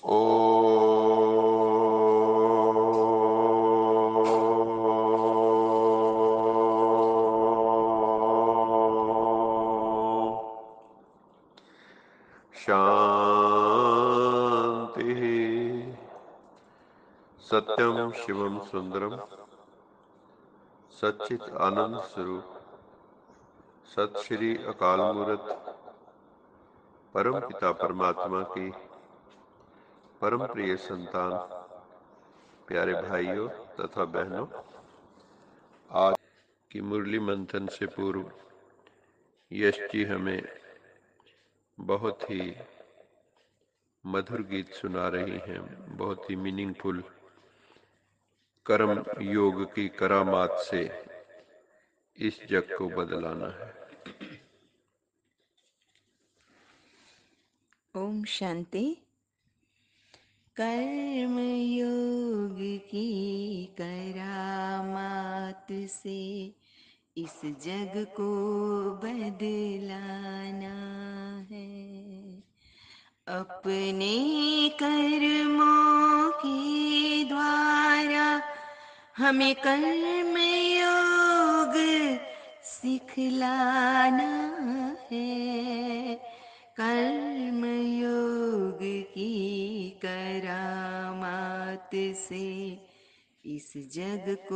ओ शांति। सत्यम शिवम सुंदरम सच्चित आनंद स्वरूप सत श्री अकाल मूर्त परम पिता परमात्मा की परम प्रिय संतान प्यारे भाइयों तथा बहनों, आज की मुरली मंथन से पूर्व यश जी हमें बहुत ही मधुर गीत सुना रही हैं। बहुत ही मीनिंगफुल कर्म योग की करामात से इस जग को बदलाना है। ओम शांति। कर्म योग की करामात से इस जग को बदलाना है। अपने कर्मों के द्वारा हमें कर्म योग सिखलाना है। कर्म योग की करामात से इस जग को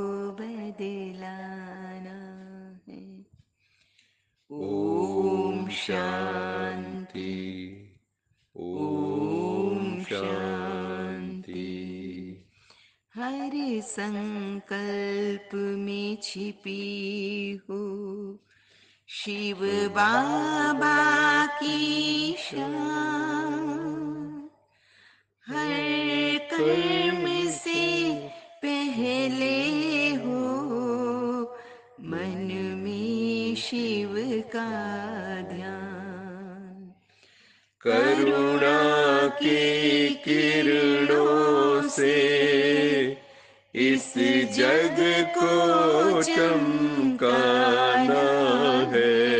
बदलाना है। ओम शांति। ओम शांति। हर संकल्प में छिपी हो शिव बाबा की शान। हर कर्म से पहले हो मन में शिव का ध्यान। करुणा की किरणों से इस जग को चमकाना है।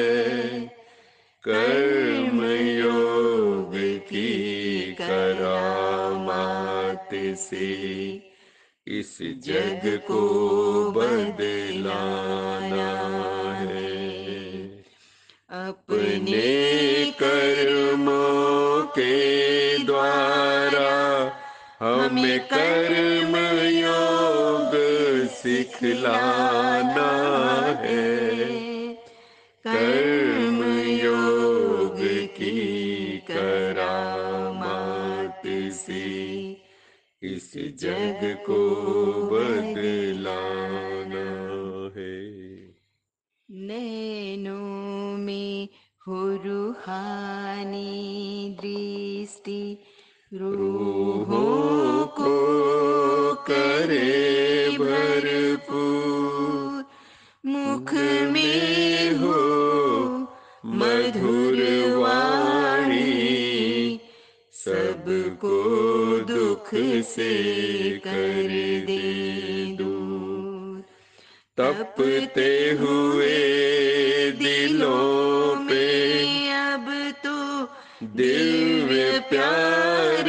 कर्म योग की करामात से इस जग को बदलाना है। अपने कर्मों के द्वारा हमें कर्म योग सिखलाना है। कर्म योग की करामात से इस जग को बदलाना है। नैनों में हो रूहानी दृष्टि रूहों को करे भरपूर। मुख में हो मधुर वाणी सबको दुख से कर दे दूर। तपते हुए दिलों पे अब तो दिव्य प्यार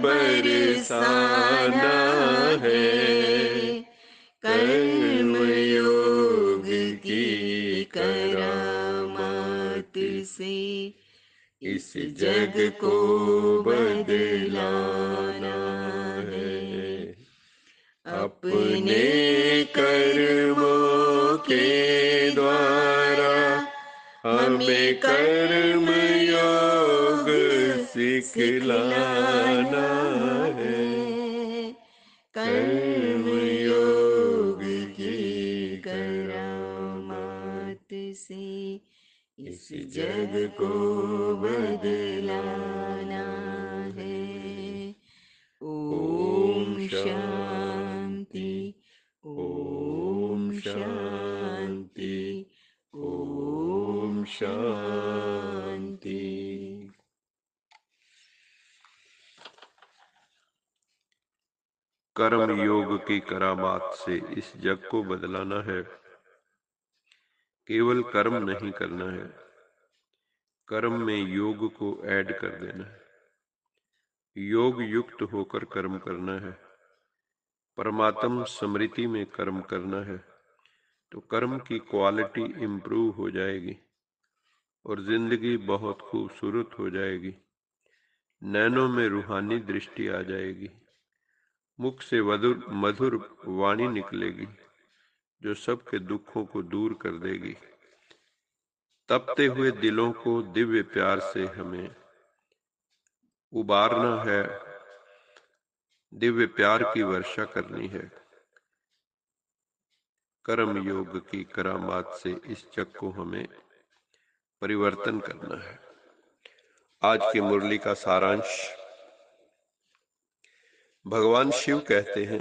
बरसाना है। कर्म योग की करामात से इस जग को बदलाना है। अपने कर्मों के द्वारा हमें कर्म योग सिखलाना है। कर्म योग की करामात से इस जग को बदलाना है। ओम शांति। ओम शांति। ओम शांति। कर्म योग की करामात से इस जग को बदलाना है। केवल कर्म नहीं करना है, कर्म में योग को ऐड कर देना है। योग युक्त होकर कर्म करना है, परमात्म स्मृति में कर्म करना है, तो कर्म की क्वालिटी इम्प्रूव हो जाएगी और जिंदगी बहुत खूबसूरत हो जाएगी। नैनों में रूहानी दृष्टि आ जाएगी, मुख से मधुर मधुर वाणी निकलेगी जो सबके दुखों को दूर कर देगी। तपते हुए दिलों को दिव्य प्यार से हमें उबारना है, दिव्य प्यार की वर्षा करनी है। कर्म योग की करामात से इस जग को हमें परिवर्तन करना है। आज की मुरली का सारांश। भगवान शिव कहते हैं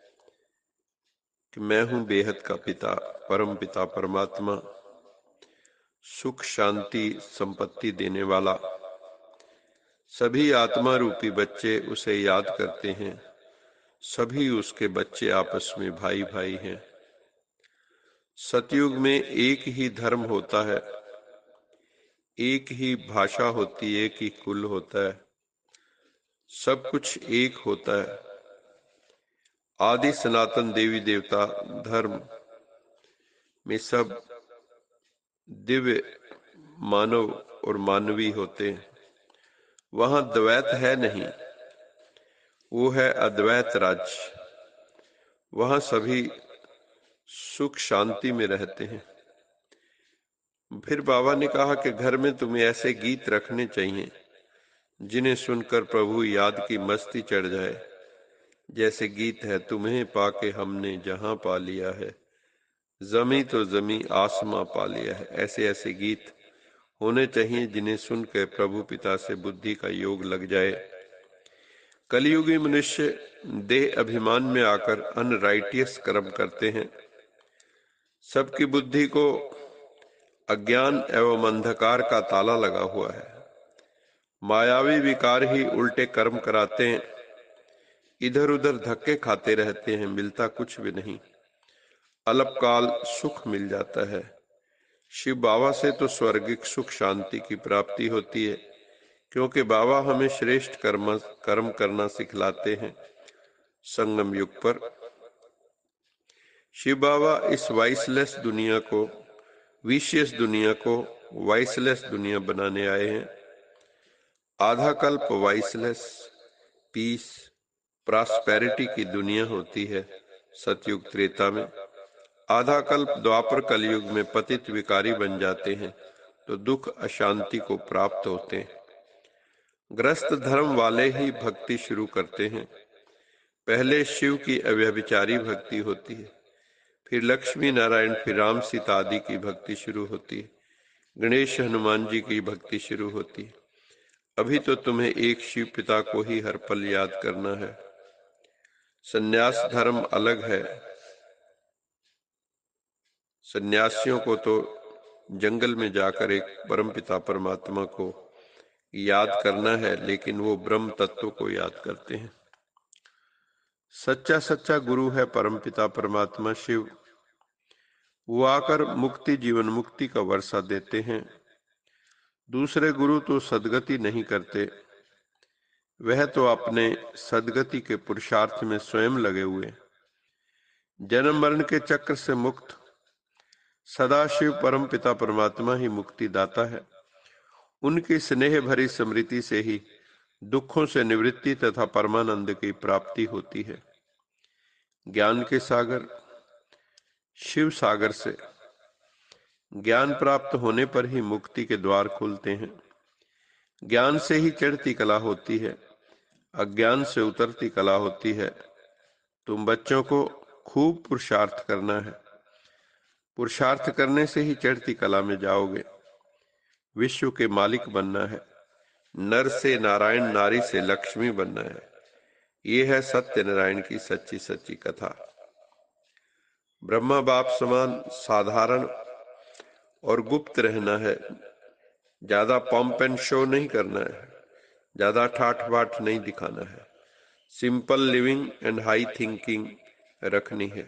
कि मैं हूं बेहद का पिता, परम पिता परमात्मा, सुख शांति संपत्ति देने वाला। सभी आत्मा रूपी बच्चे उसे याद करते हैं, सभी उसके बच्चे आपस में भाई भाई हैं। सतयुग में एक ही धर्म होता है, एक ही भाषा होती है, एक ही कुल होता है, सब कुछ एक होता है। आदि सनातन देवी देवता धर्म में सब दिव्य मानव और मानवी होते हैं। वहां द्वैत है नहीं, वो है अद्वैत राज्य। वहां सभी सुख शांति में रहते हैं। फिर बाबा ने कहा कि घर में तुम्हें ऐसे गीत रखने चाहिए जिन्हें सुनकर प्रभु याद की मस्ती चढ़ जाए। जैसे गीत है, तुम्हें पाके हमने जहां पा लिया है, जमी तो जमी आसमां पा लिया है। ऐसे ऐसे गीत होने चाहिए जिन्हें सुनकर प्रभु पिता से बुद्धि का योग लग जाए। कलयुगी मनुष्य देह अभिमान में आकर अनराइटियस कर्म करते हैं। सबकी बुद्धि को अज्ञान एवं अंधकार का ताला लगा हुआ है। मायावी विकार ही उल्टे कर्म कराते हैं, इधर उधर धक्के खाते रहते हैं, मिलता कुछ भी नहीं। अल्पकाल सुख मिल जाता है। शिव बाबा से तो स्वर्गिक सुख शांति की प्राप्ति होती है, क्योंकि बाबा हमें श्रेष्ठ कर्म करना सिखलाते हैं। संगम युग पर शिव बाबा इस वाइसलेस दुनिया को, विशियस दुनिया को वाइसलेस दुनिया बनाने आए हैं। आधा कल्प वाइसलेस, पीस, प्रॉस्पेरिटी की दुनिया होती है सतयुग त्रेता में। आधा कल्प द्वापर कलयुग में पतित विकारी बन जाते हैं तो दुख अशांति को प्राप्त होते हैं। ग्रस्त धर्म वाले ही भक्ति शुरू करते हैं। पहले शिव की अव्यभिचारी भक्ति होती है, फिर लक्ष्मी नारायण, फिर राम सीता आदि की भक्ति शुरू होती है, गणेश हनुमान जी की भक्ति शुरू होती है। अभी तो तुम्हें एक शिव पिता को ही हर पल याद करना है। संन्यास धर्म अलग है। सन्यासियों को तो जंगल में जाकर एक परमपिता परमात्मा को याद करना है, लेकिन वो ब्रह्म तत्व को याद करते हैं। सच्चा सच्चा गुरु है परमपिता परमात्मा शिव। वो आकर मुक्ति, जीवन मुक्ति का वर्षा देते हैं। दूसरे गुरु तो सदगति नहीं करते, वह तो अपने सदगति के पुरुषार्थ में स्वयं लगे हुए। जन्म मरण के चक्र से मुक्त सदाशिव परम पिता परमात्मा ही मुक्ति दाता है। उनकी स्नेह भरी स्मृति से ही दुखों से निवृत्ति तथा परमानंद की प्राप्ति होती है। ज्ञान के सागर शिव सागर से ज्ञान प्राप्त होने पर ही मुक्ति के द्वार खुलते हैं। ज्ञान से ही चढ़ती कला होती है, अज्ञान से उतरती कला होती है। तुम बच्चों को खूब पुरुषार्थ करना है। पुरुषार्थ करने से ही चढ़ती कला में जाओगे। विश्व के मालिक बनना है। नर से नारायण, नारी से लक्ष्मी बनना है। ये है सत्य नारायण की सच्ची सच्ची कथा। ब्रह्मा बाप समान साधारण और गुप्त रहना है। ज्यादा पंप एंड शो नहीं करना है, ज्यादा ठाठ बाट नहीं दिखाना है। Simple living and high thinking रखनी है।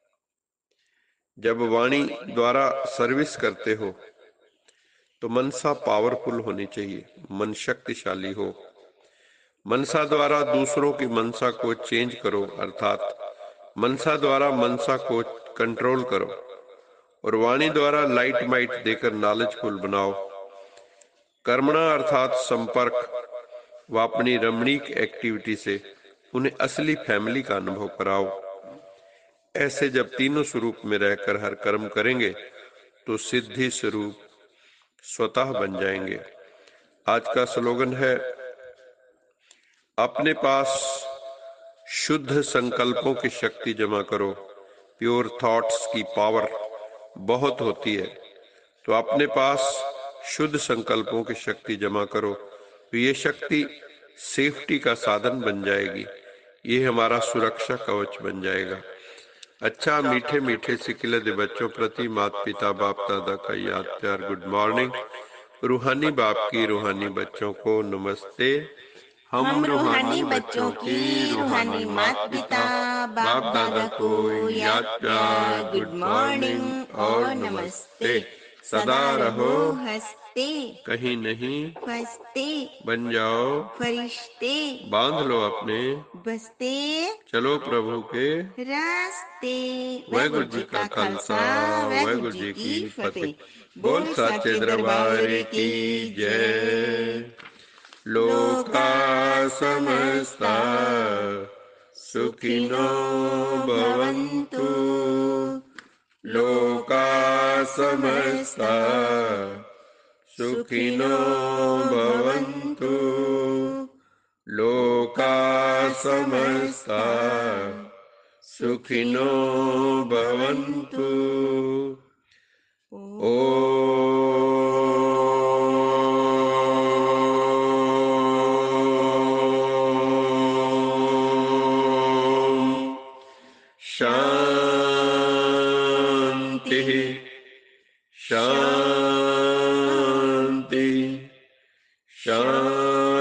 जब वाणी द्वारा सर्विस करते हो तो मनसा पावरफुल होनी चाहिए, मन शक्तिशाली हो। मनसा द्वारा दूसरों की मनसा को चेंज करो, अर्थात मनसा द्वारा मनसा को कंट्रोल करो, और वाणी द्वारा लाइट माइट देकर नॉलेजफुल बनाओ। कर्मणा अर्थात संपर्क व अपनी रमणीक एक्टिविटी से उन्हें असली फैमिली का अनुभव कराओ। ऐसे जब तीनों स्वरूप में रहकर हर कर्म करेंगे तो सिद्धि स्वरूप स्वतः बन जाएंगे। आज का स्लोगन है, अपने पास शुद्ध संकल्पों की शक्ति जमा करो। प्योर थॉट्स की पावर बहुत होती है, तो अपने पास शुद्ध संकल्पों की शक्ति जमा करो, तो ये शक्ति सेफ्टी का साधन बन जाएगी, ये हमारा सुरक्षा कवच बन जाएगा। अच्छा, मीठे मीठे सिखिले दे बच्चों प्रति माता पिता बाप दादा का याद प्यार गुड मॉर्निंग। रूहानी बाप की रूहानी बच्चों को नमस्ते। हम रूहानी बच्चों की रूहानी माता पिता बाप दादा को याद प्यार गुड मॉर्निंग और नमस्ते। सदा रहो हंसते, कहीं नहीं फंसते, बन जाओ फरिश्ते, बांध लो अपने बसते चलो प्रभु के रास्ते। वाहेगुरु जी का खालसा वाहेगुरु जी की फतेह। बोल साचे दरबार की जय। लोका समस्ता सुखिनो भवन्तु, लोका समस्ता सुखिनो भवन्तु, लोका समस्ता सुखिनो भवन्तु। शांति शांति शांति।